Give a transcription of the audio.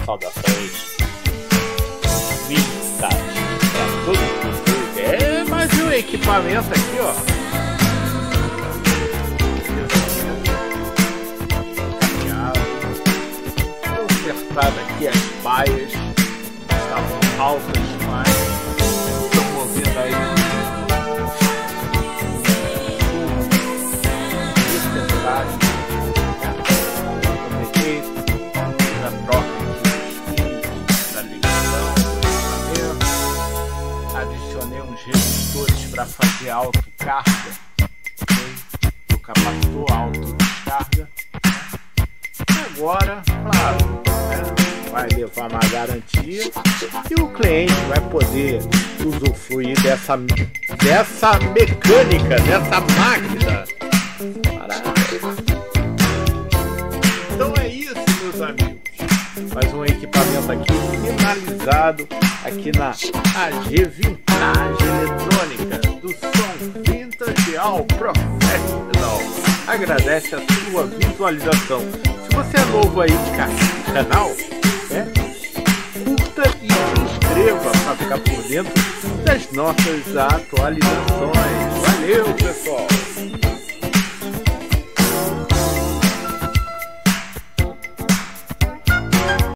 saudações militares para todos vocês. É mais um equipamento aqui, ó. Consertado aqui as baias, estavam altas demais. Estão movendo aí a troca da ligação do equipamento. Adicionei uns resistores para fazer autocarga do capacitor, autodescarga. Agora, claro, vai levar uma garantia e o cliente vai poder usufruir dessa mecânica, dessa máquina. Então é isso, meus amigos. Mais um equipamento aqui finalizado aqui na AG Vintage Eletrônica do som Vintage ao Professional. Agradece a sua visualização. Se você é novo aí de canal, curta e se inscreva para ficar por dentro das nossas atualizações. Valeu, pessoal!